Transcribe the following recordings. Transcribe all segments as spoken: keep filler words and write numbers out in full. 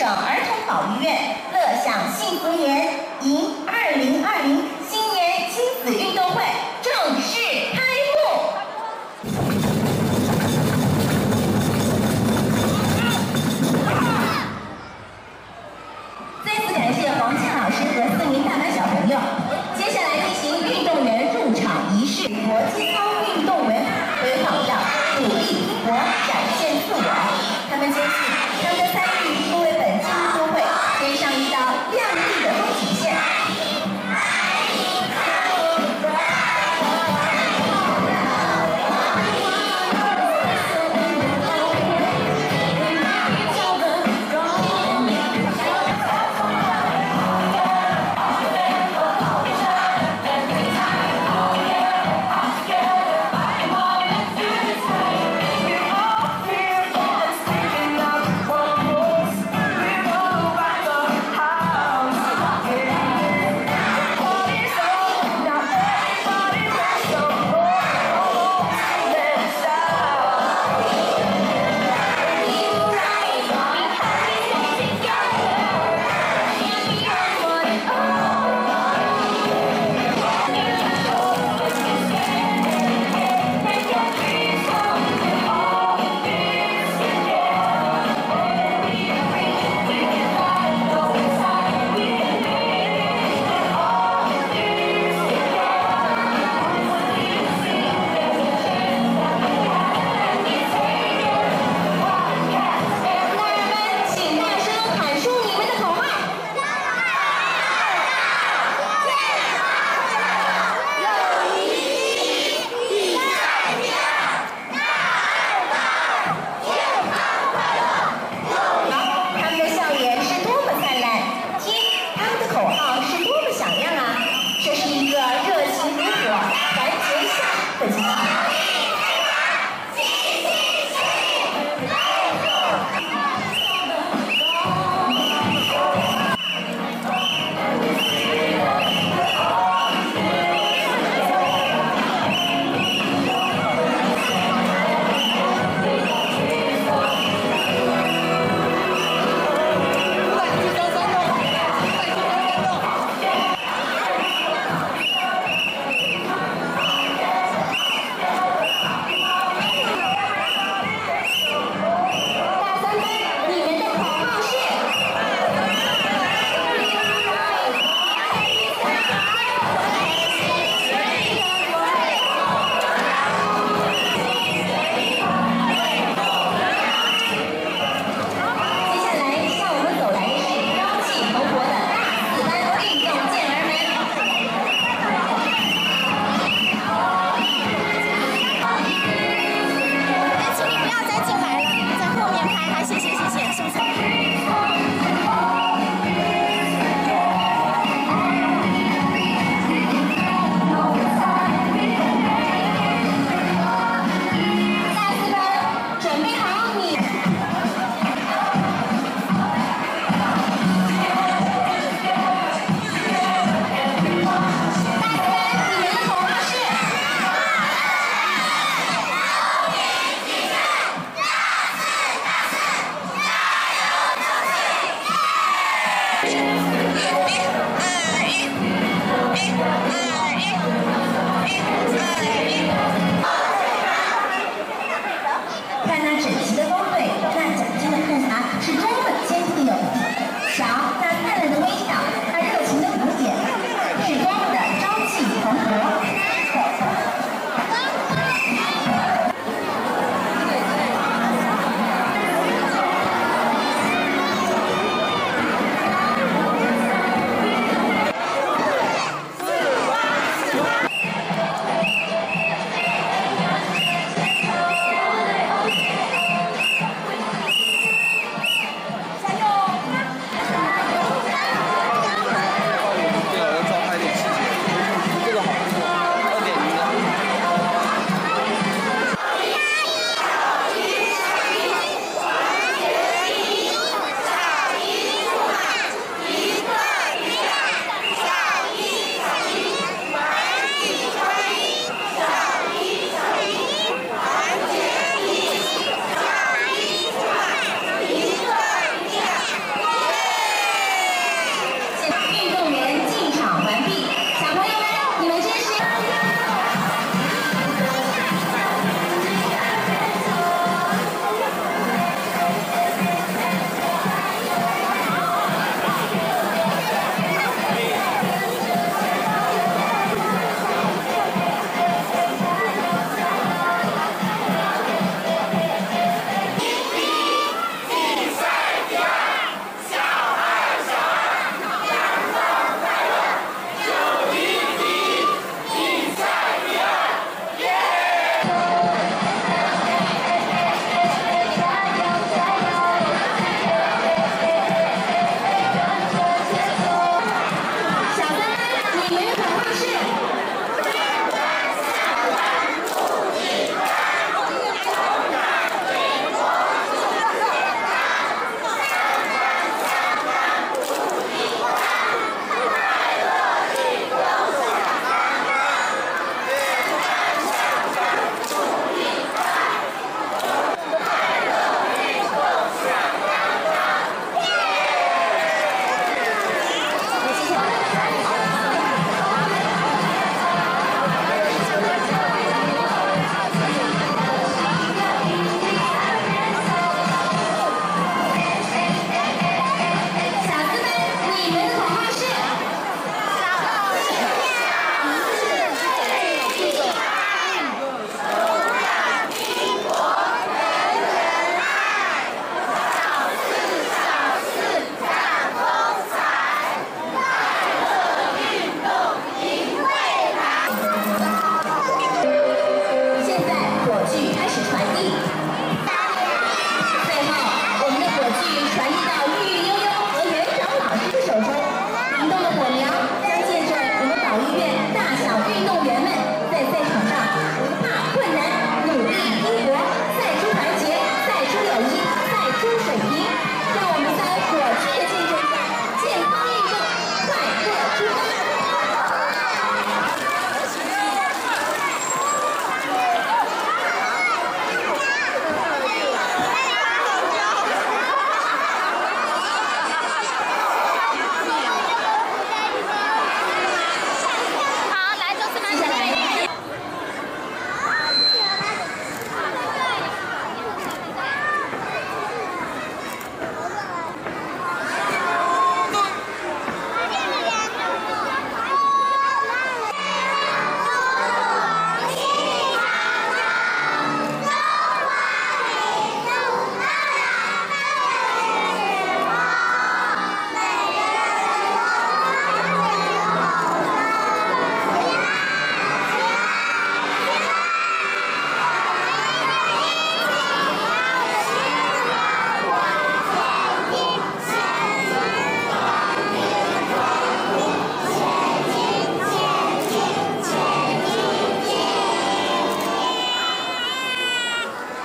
儿童保育院乐享幸福年迎二零二零新年亲子运动会正式开幕。再次感谢黄庆老师和四名大马小朋友。接下来进行运动员入场仪式，国际操运动员为榜样，努力拼搏，展现自我。他们坚信，他们的参与会为本届运动会添上一道亮丽的风景线。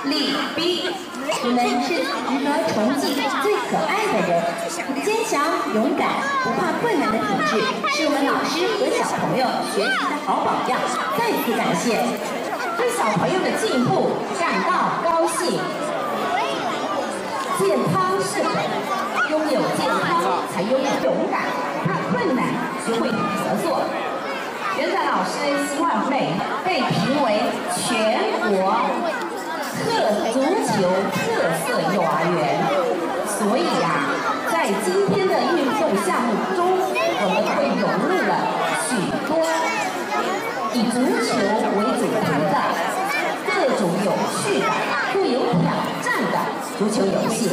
李斌，你们是值得崇敬、最可爱的人，坚强、勇敢、不怕困难的品质，是我们老师和小朋友学习的好榜样。再次感谢，对小朋友的进步感到高兴。健康是本，拥有健康才拥有勇敢，不怕困难，学会合作。元展老师希望美被评为全国特足球特色幼儿园，所以呀、啊，在今天的运动项目中，我们会融入了许多以足球为主题的各种有趣的、富有挑战的足球游戏。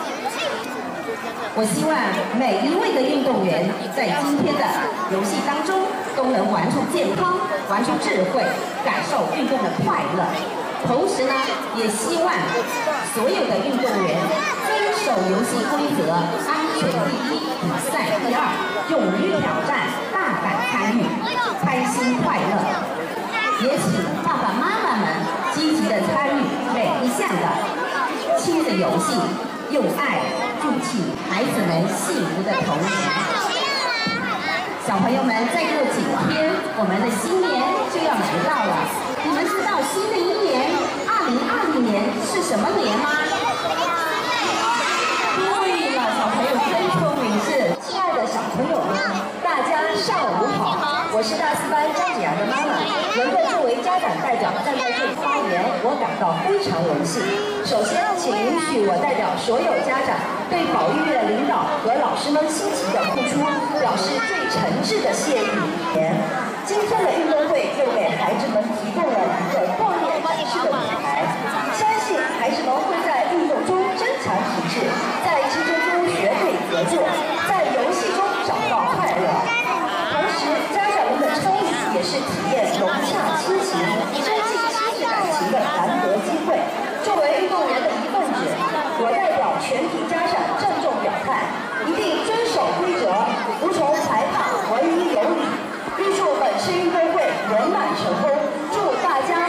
我希望每一位的运动员在今天的游戏当中都能玩出健康，玩出智慧，感受运动的快乐。同时呢，也希望所有的运动员遵守游戏规则，安全第一，比赛第二，勇于挑战，大胆参与，开心快乐。也请爸爸妈妈们积极的参与每一项的亲子游戏，用爱筑起孩子们幸福的童年。小朋友们，再过几天，我们的新年就要来到了。你们知道新的一年，二零二零年是什么年吗？对了，小朋友真聪明是。亲爱的小朋友们，大家上午好，我是大四班张子阳的妈妈，能够作为家长代表站在这里发言，我感到非常荣幸。首先，请允许我代表所有家长对保育的领导和老师们辛勤的付出，表示最诚挚的谢意。今天的运动会又给孩子们提供了一个锻炼展示的舞台，相信孩子们会在运动中增强体质，在竞争中学会合作，在游戏中找到快乐。同时，家长们的参与也是体验融洽亲情、增进亲子感情的难得机会。作为运动员的一份子，我代表全体家长郑重表态，一定遵守规则，服从裁判，文明有礼。预祝本次运动会圆满成功，祝大家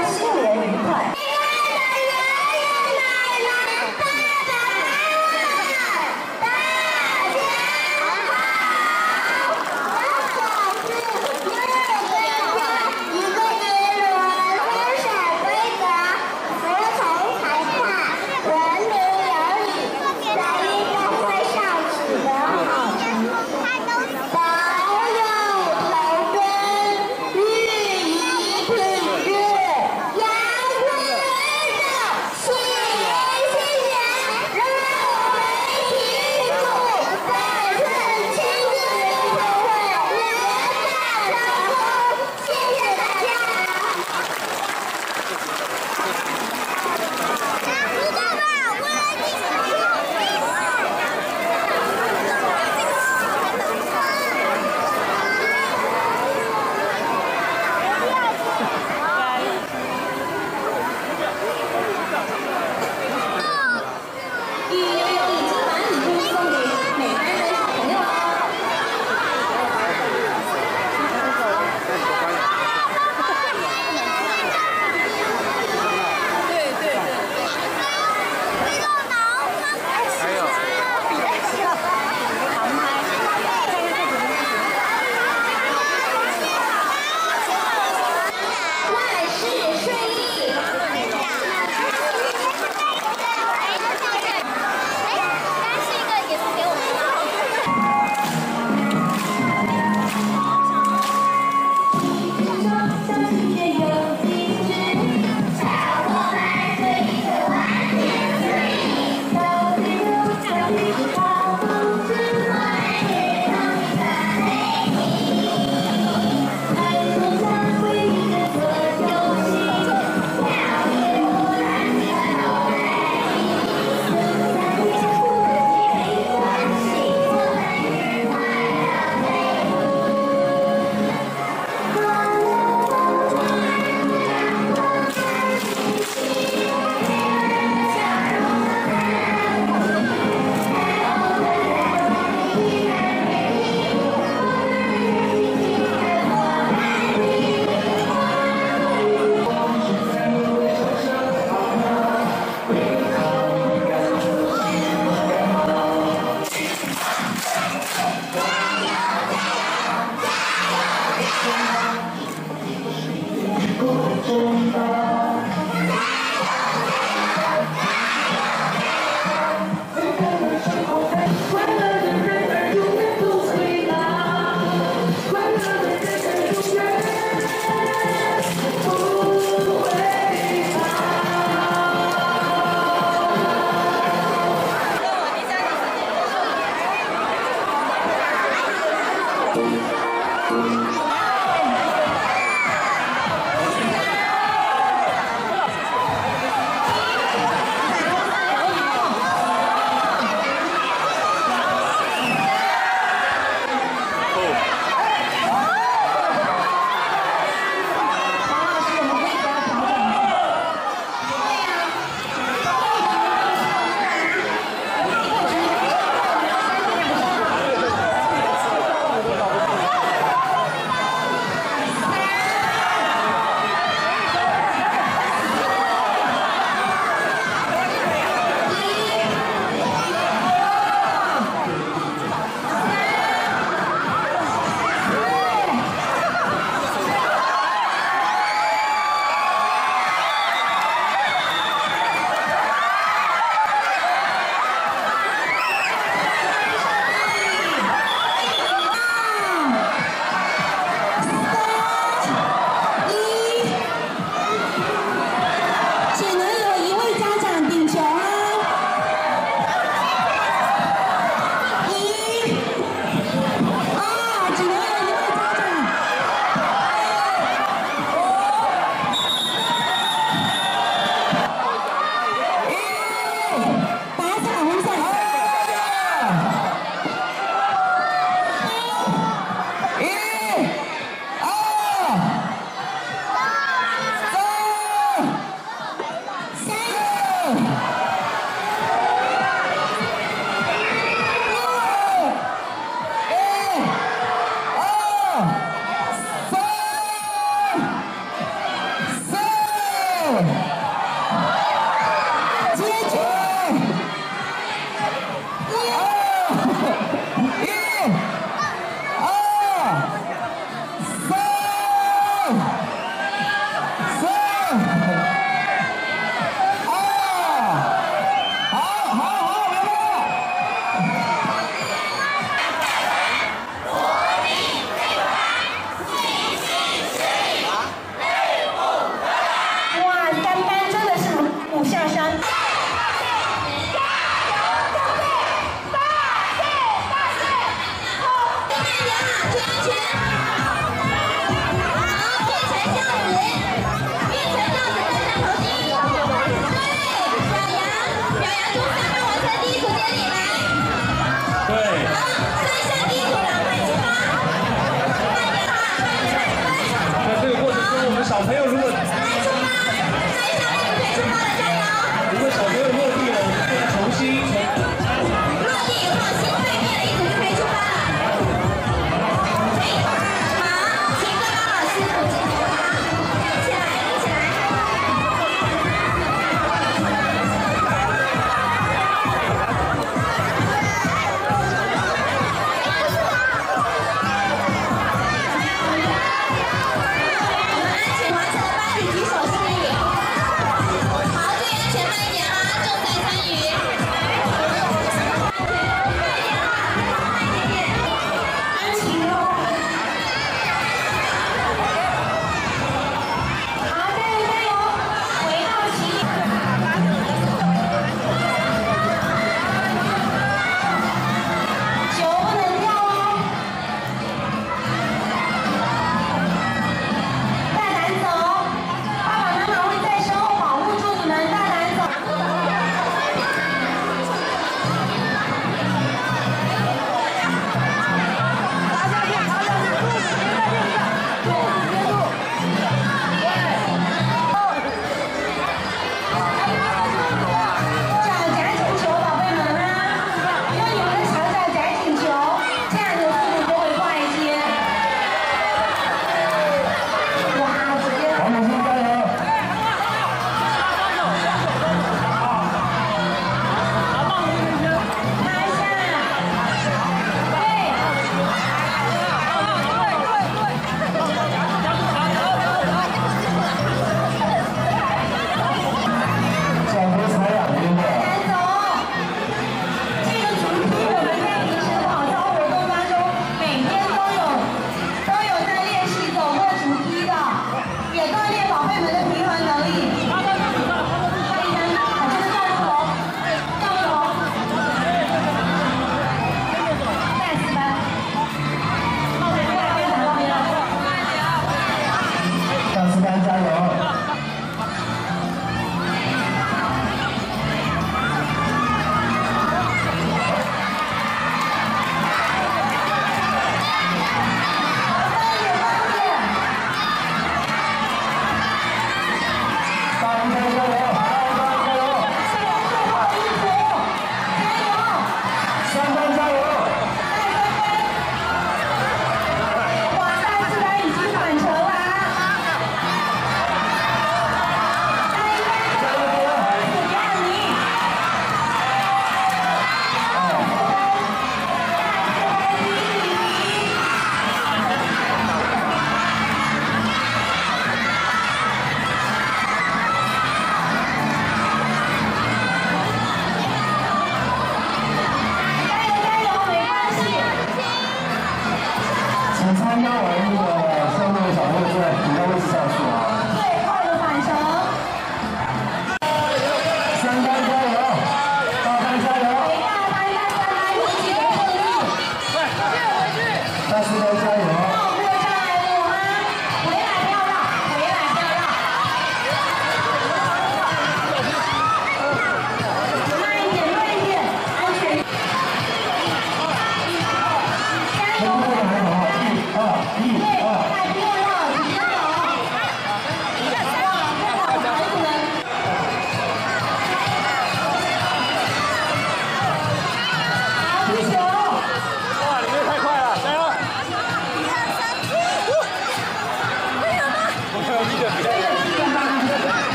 啊！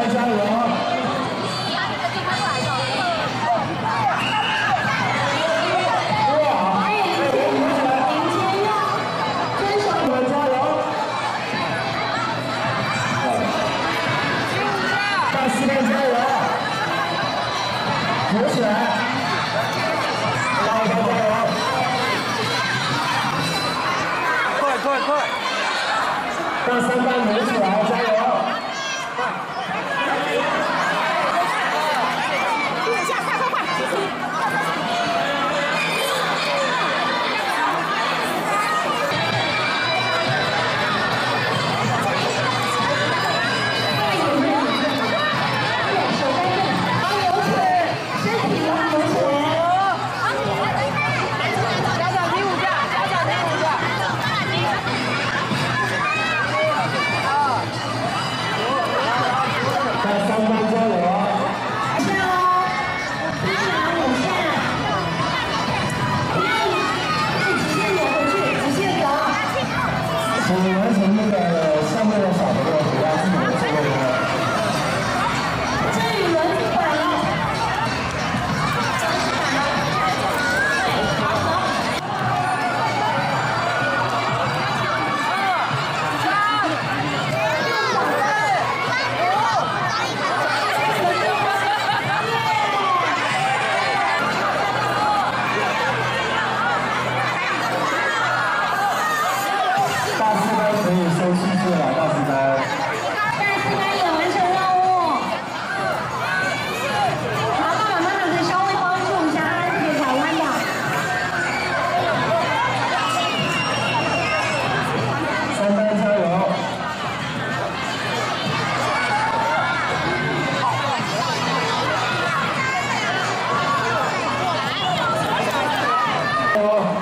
班加油！扶起来，拉一下加油！快快快！让三班扶起来，加油！快下，快快快！请完成那个项目的小朋友不要自己的座位哦。这一轮停板了。大四班可以收气势了，大四班。大四班也完成任务。好，爸爸妈妈可以稍微帮助一下阿这个拐弯的。三班加油！哦。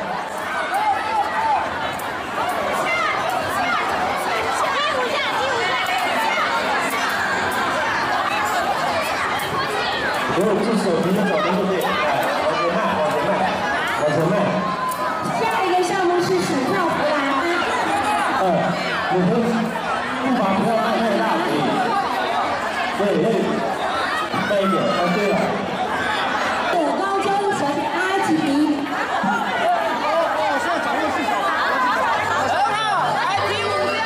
不用这手平时脚跟就对，哎，往前迈，往前迈，往前迈。下一个项目是手跳扶栏。嗯，你可以步伐不要迈太大，可以。对，可以慢一点。哎，对了。高中成阿几比。哦，现在掌握技巧。来踢五下。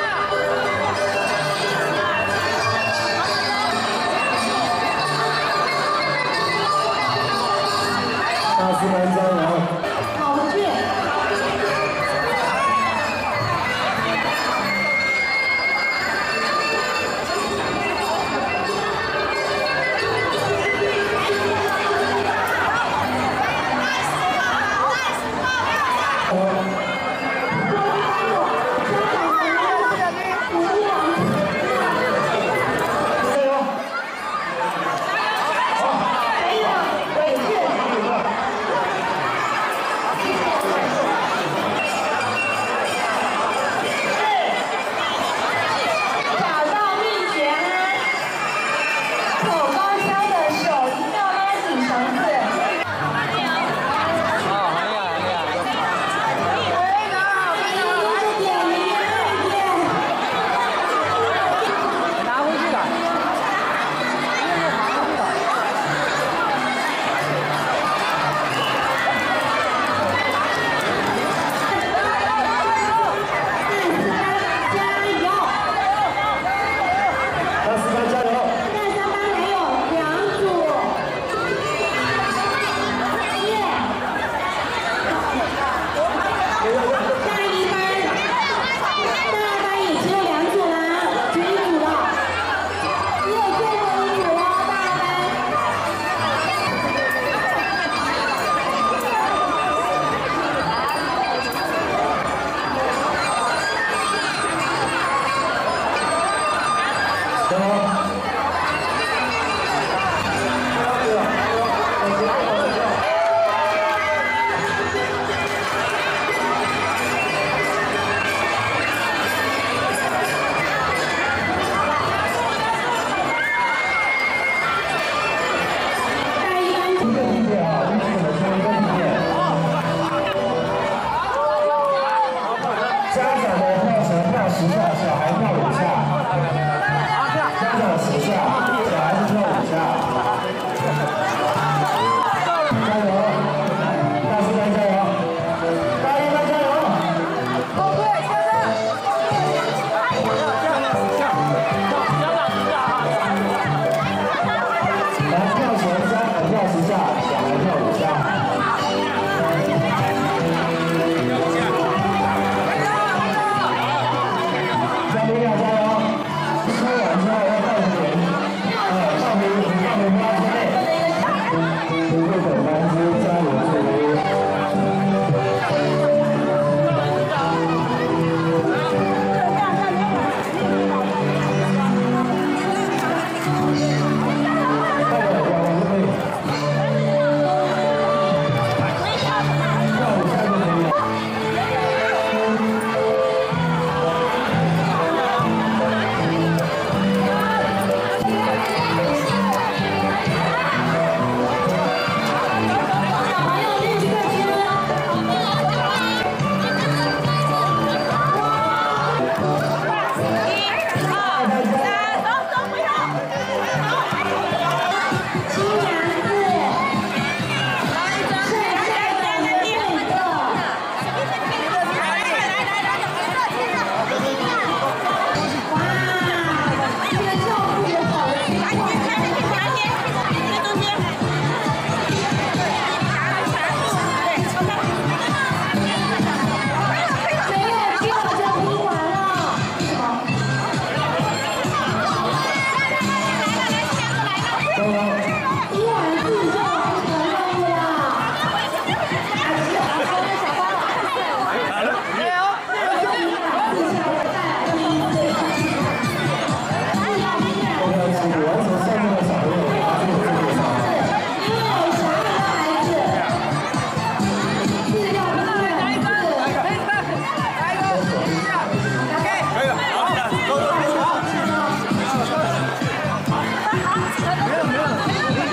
大四班加油！好回去。 好。